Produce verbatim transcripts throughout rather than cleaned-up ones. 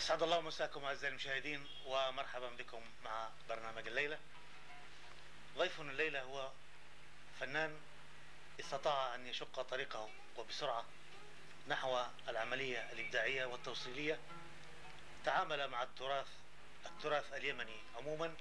أسعد الله مساكم أعزائي المشاهدين، ومرحبا بكم مع برنامج الليلة. ضيفنا الليلة هو فنان استطاع أن يشق طريقه وبسرعة نحو العملية الإبداعية والتوصيلية. تعامل مع التراث التراث اليمني عموما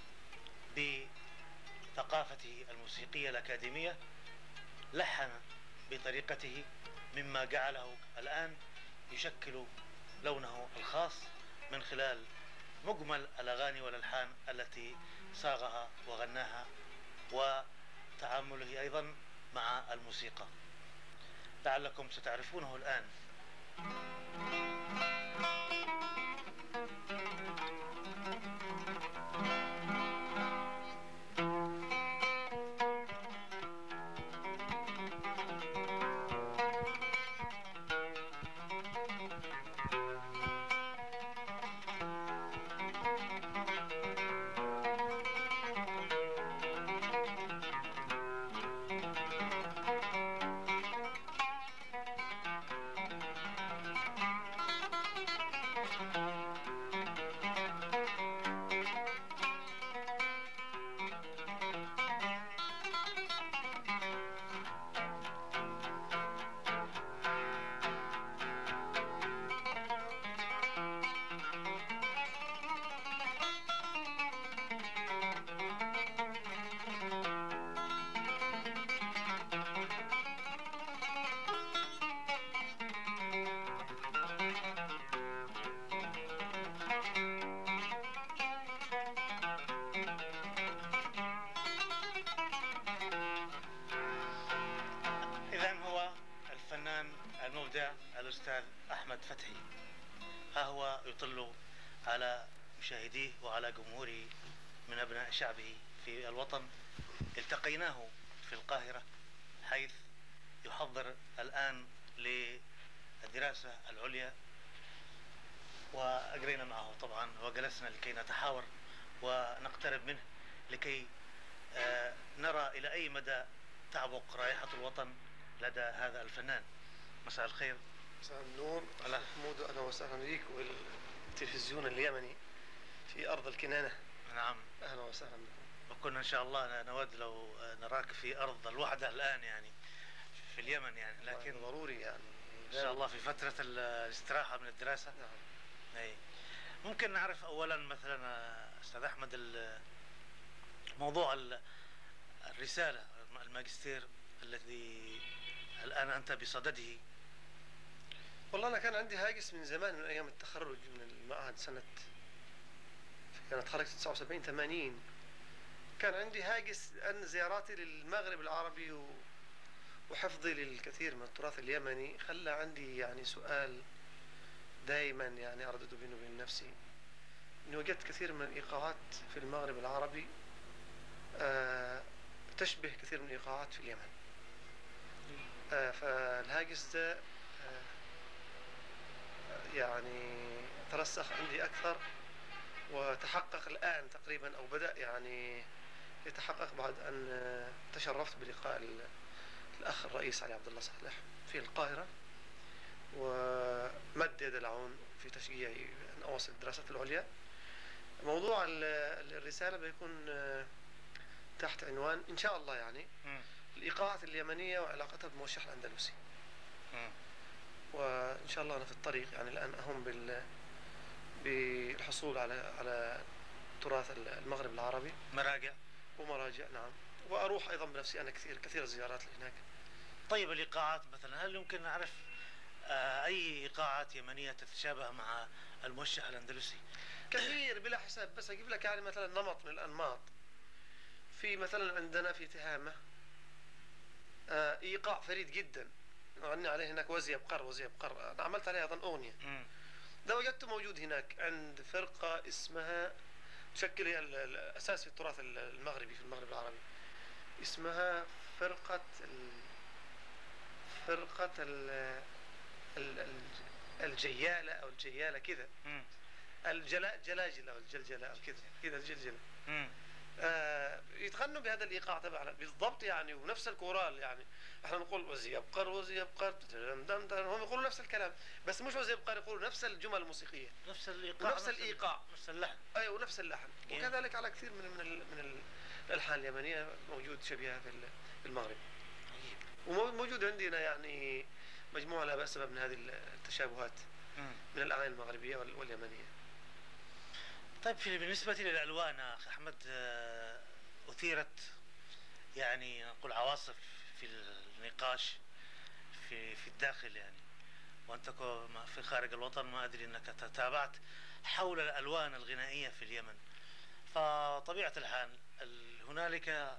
بثقافته الموسيقية الأكاديمية، لحن بطريقته مما جعله الآن يشكل لونه الخاص من خلال مجمل الأغاني والألحان التي صاغها وغناها، وتعامله أيضا مع الموسيقى. لعلكم ستعرفونه الآن. الفنان المبدع الأستاذ أحمد فتحي، ها هو يطل على مشاهديه وعلى جمهوره من أبناء شعبه في الوطن. التقيناه في القاهرة حيث يحضر الآن للدراسة العليا، وأجرينا معه طبعا وجلسنا لكي نتحاور ونقترب منه لكي نرى إلى أي مدى تعبق رائحة الوطن لدى هذا الفنان. مساء الخير. مساء النور أخ محمود، أهلا وسهلا بك والتلفزيون اليمني في أرض الكنانة. نعم، أهلا وسهلا بكم. وكنا إن شاء الله نود لو نراك في أرض الوحدة الآن، يعني في اليمن يعني، لكن ضروري يعني إن شاء الله في فترة الاستراحة من الدراسة. نعم. أي ممكن نعرف أولا مثلا أستاذ أحمد موضوع الرسالة الماجستير الذي الآن أنت بصدده؟ والله أنا كان عندي هاجس من زمان، من أيام التخرج من المعهد سنة كانت خرجت تسعة وسبعين ثمانين. كان عندي هاجس أن زياراتي للمغرب العربي وحفظي للكثير من التراث اليمني خلى عندي يعني سؤال دائما يعني أردد بيني وبين نفسي، إني وجدت كثير من الإيقاعات في المغرب العربي آه تشبه كثير من الإيقاعات في اليمن. آه فالهاجس ده آه يعني ترسخ عندي أكثر، وتحقق الآن تقريبا، أو بدأ يعني يتحقق بعد أن آه تشرفت بلقاء الأخ الرئيس علي عبد الله صالح في القاهرة، ومد يد العون في تشجيعي أن أواصل الدراسات العليا. موضوع الرسالة بيكون آه تحت عنوان إن شاء الله يعني م. الإيقاعات اليمنية وعلاقتها بالموشح الأندلسي. م. وإن شاء الله أنا في الطريق يعني الآن أهم بال بالحصول على على تراث المغرب العربي، مراجع ومراجع. نعم، وأروح أيضا بنفسي أنا كثير كثير الزيارات هناك. طيب الإيقاعات مثلا، هل يمكن نعرف آه أي إيقاعات يمنية تتشابه مع الموشح الأندلسي؟ كثير بلا حساب، بس أجيب لك يعني مثلا نمط من الأنماط. في مثلا عندنا في تهامة آه إيقاع فريد جدا نغني عليه هناك، وزي بقر وزي بقر، أنا عملت عليه أيضا أغنية. ده وجدته موجود هناك عند فرقة اسمها تشكل هي الأساس في التراث المغربي في المغرب العربي، اسمها فرقة ال... فرقة ال... ال... الجيالة أو الجيالة كذا، الجلاء جلاجل أو الجلجلة أو كذا كذا الجلجلة. آه يتغنوا بهذا الايقاع تبعنا بالضبط يعني، ونفس الكورال يعني. احنا نقول وزي يبقر وزي يبقر، هم يقولوا نفس الكلام، بس مش وزي يبقر، يقولوا نفس الجمل الموسيقيه، نفس الايقاع، نفس الايقاع، نفس اللحن. ايوه ونفس اللحن. وكذلك على كثير من من من الالحان اليمنيه موجود شبيهه في المغرب. وموجود عندنا يعني مجموعه لا باس بها من هذه التشابهات من الاغاني المغربيه واليمنيه. طيب في بالنسبه للالوان اخ احمد، اثيرت يعني نقول عواصف في النقاش في في الداخل يعني، وانت في خارج الوطن ما ادري انك تتابعت حول الالوان الغنائيه في اليمن. فطبيعه الحال هنالك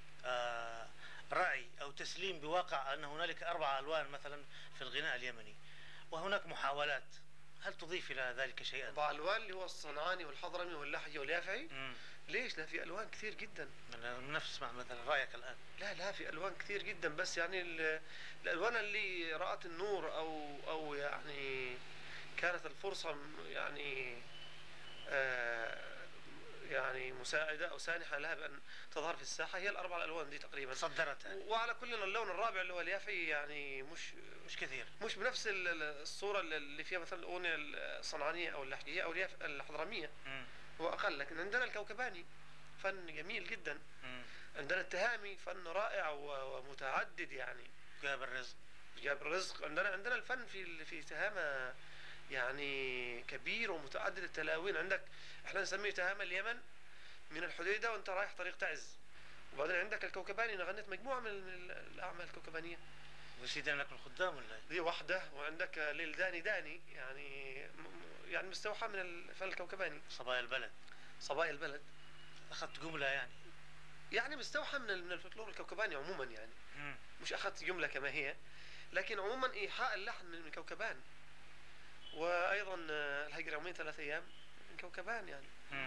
رأي او تسليم بواقع ان هنالك اربع الوان مثلا في الغناء اليمني، وهناك محاولات. هل تضيف الى ذلك شيئا؟ اربع الوان اللي هو الصنعاني والحضرمي واللحجي واليافعي. مم. ليش؟ لا، في الوان كثير جدا. نسمع مثلا رايك الان. لا لا، في الوان كثير جدا، بس يعني الالوان اللي رأت النور او او يعني كانت الفرصه يعني آه يعني مساعده او سانحه لها بان تظهر في الساحه، هي الاربع الالوان دي تقريبا صدرت يعني. وعلى كل اللون الرابع اللي هو اليافعي يعني مش مش كثير، مش بنفس الصوره اللي فيها مثلا الاغنيه الصنعانيه او اللحجيه او الحضرميه، هو اقل. لكن عندنا الكوكباني فن جميل جدا. م. عندنا التهامي فن رائع ومتعدد يعني. جاب الرزق جاب الرزق. عندنا عندنا الفن في في تهامه يعني كبير ومتعدد التلاوين. عندك احنا نسميه تهامه اليمن من الحديده وانت رايح طريق تعز. وبعدين عندك الكوكباني، انا غنيت مجموعه من الاعمال الكوكبانيه. وسيدنا لك الخدام ولا دي واحده. وعندك ليل داني داني يعني يعني مستوحى من الفن الكوكباني. صبايا البلد. صبايا البلد اخذت جمله يعني يعني مستوحى من من الفلكلور الكوكباني عموما يعني. م. مش اخذت جمله كما هي، لكن عموما ايحاء اللحن من كوكبان. وايضا الهجر يومين ثلاث ايام من كوكبان يعني. م.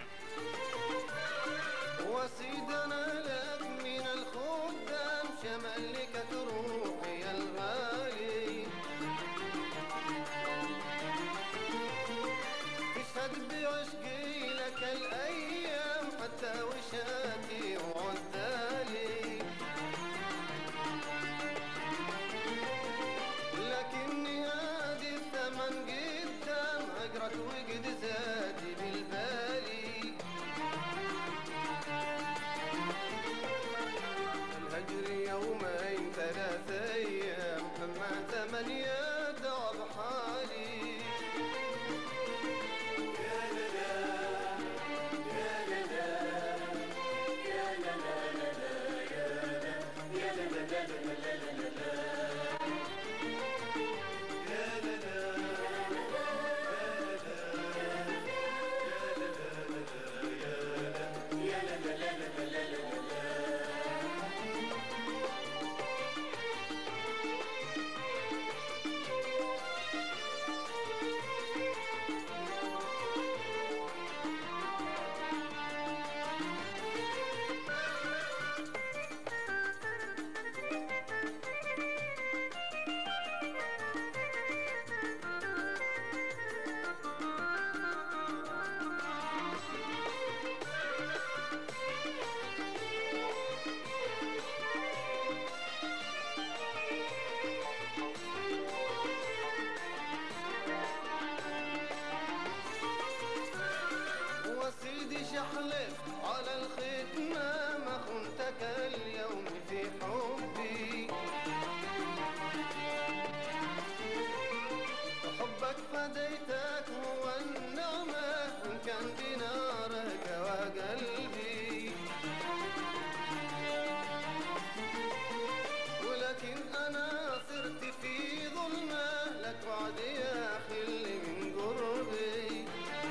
وسيدنا لك من الخدام شملك روحي الغالي، تشهد بعشقي لك الايام حتى وشاتي وعدالي، لكني هادي الثمن قدام اقرك وقد زادي بالبالي. الهجر يومين ثلاث ايام اما ثمانية دعب حالي. يا لا يا لا يا لا يا لا يا وسيدي شحلف على الختمة ما خنتك اليوم في حبي، وحبك فديتك هو النعمة إن كان بنارك وقلبي. ولكن أنا صرت في ظلمة لك وعد يا أخي اللي من قربي.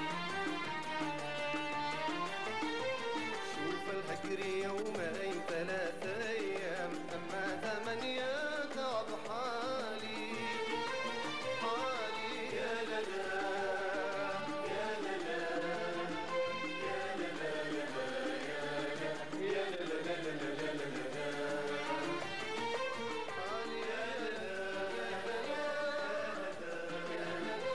الهجر يومين ثلاث ايام اما ثمانية تعب حالي. حالي يا للا يا للا يا للا يا للا يا للا حالي يا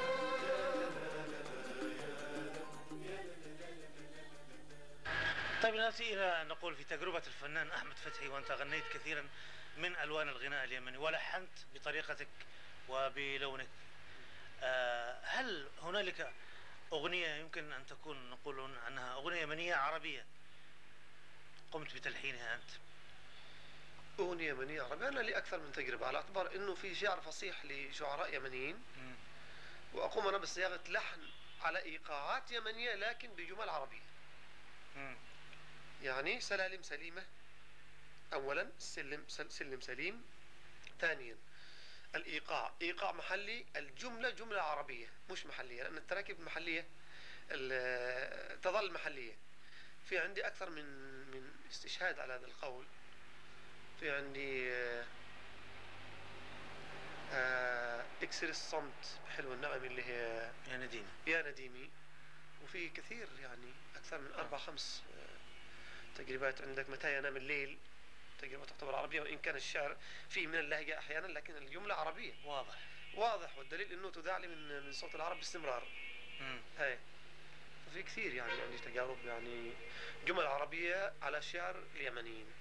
طيب نأتي إلى نقول في تجربة الفنان أحمد فتحي، وأنت غنيت كثيرا من ألوان الغناء اليمني ولحنت بطريقتك وبلونك. آه، هل هنالك أغنية يمكن أن تكون نقول عنها أغنية يمنية عربية قمت بتلحينها أنت؟ أغنية يمنية عربية، أنا لي أكثر من تجربة، على اعتبار أنه في شعر فصيح لشعراء يمنيين، مم. وأقوم أنا بصياغة لحن على إيقاعات يمنية لكن بجمل عربية. مم. يعني سلالم سليمة أولا، سلم سلم سليم. ثانيا الإيقاع إيقاع محلي، الجملة جملة عربية مش محلية، لأن التراكيب المحلية تظل محلية. في عندي أكثر من من استشهاد على هذا القول. في عندي آه، آه، اكسر الصمت بحلو النغم اللي هي يا نديم. يا نديمي. وفي كثير يعني أكثر من أربع خمس آه، تجربات. عندك متى ينام الليل، تجربة تعتبر عربية وإن كان الشعر فيه من اللهجة أحيانا، لكن الجملة عربية واضح. واضح، والدليل أنه تذاع لي من من صوت العرب باستمرار. مم. هاي. ففي كثير يعني عندي تجارب، يعني جمل عربية على شعر اليمنيين.